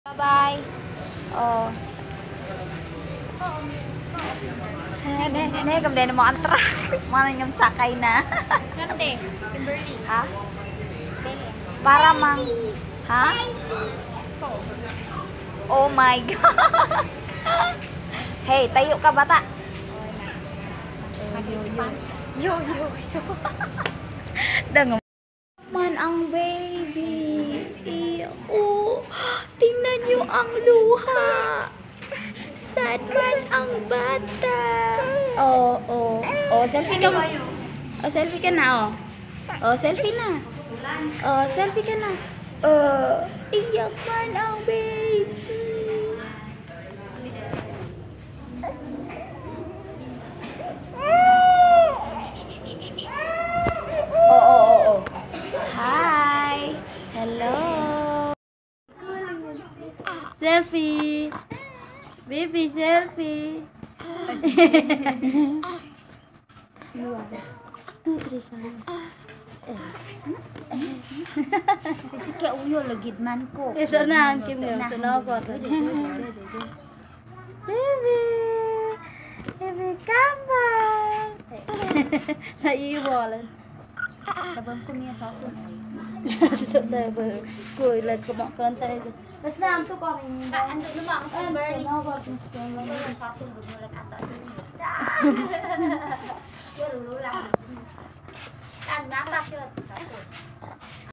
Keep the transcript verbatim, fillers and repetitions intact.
Bye. Oh. Ini ini kemudian mau antar. Mana yang sakay na. Gante, Kimberly. Ha? Para mang ha? Oh my god. Hey, tayo ka bata. Yo yo yo. Dang man ang baby. Oh, tingnan niyo ang luha. Sad man ang bata. Oh, oh. Oh, selfie ka mo. Oh, selfie ka na, oh. Oh, selfie na. Oh, selfie ka na. Oh, iyak man ang baby. Oh, oh, oh, oh. Hi. Hello. Selfie. Baby selfie. Two, three, seven. Kasi kaya uyo lagid man ko. Ito na ang kim yung tunokot. Baby. Baby, come back. Naiiwalan. Sabang ko niya sa ako. Stop tayo ba? Kuy, like kumakanta ito. Mas na, ito ko rin. Ando luma ang Kimberly. Sa ako gumulag ato. Kaya lulu lang. Ang nasa siya sa ako.